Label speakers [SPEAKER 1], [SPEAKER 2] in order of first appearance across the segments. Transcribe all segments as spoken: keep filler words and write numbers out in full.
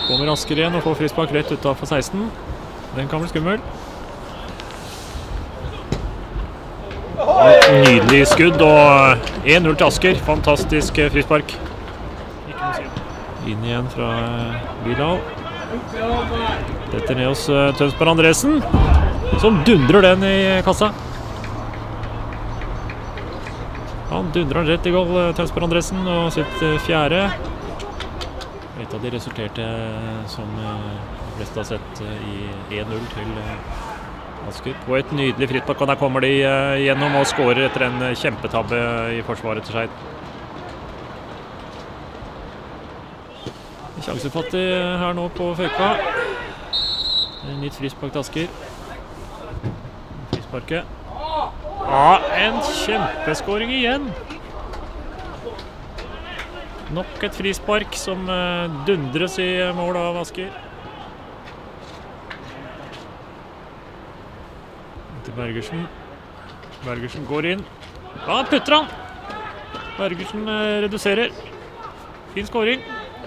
[SPEAKER 1] Kommer Asker igjen og får frispark rett utenfor seksten. Den kan bli skummel. Et nydelig skudd, og en null til Asker. Fantastisk frispark. Inn igjen fra Bilal. Dette ned hos Tønsberg Andresen, som dundrer den i kassa. Han dundrer den rett i goal, Tønsberg Andresen, og sitt fjerde. Et av de resulterte som flest har sett i en null til Asker. På et nydelig frispark, og der kommer de gjennom og skårer etter en kjempetabbe i forsvaret til Skeid. Sjansefattig her nå på Føyka. Nytt frispark til Asker. Frisparket. Ja, en kjempeskåring igjen. Nok et frispark som dundres i mål av Asker. Til Bergersen. Bergersen går inn. Ja, putter han! Bergersen reduserer. Fin skåring.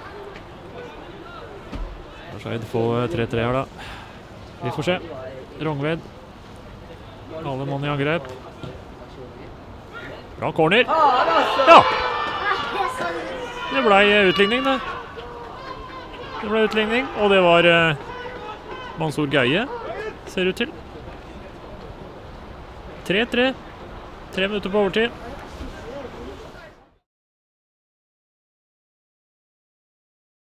[SPEAKER 1] Skeid får tre tre her da. Vi får se. Rongved. Alle mann i angrep. Bra corner. Ja! Det ble utligning det. Det ble utligning, og det var uh, Mansour Geie, ser ut til. tre tre. Tre minutter på overtid.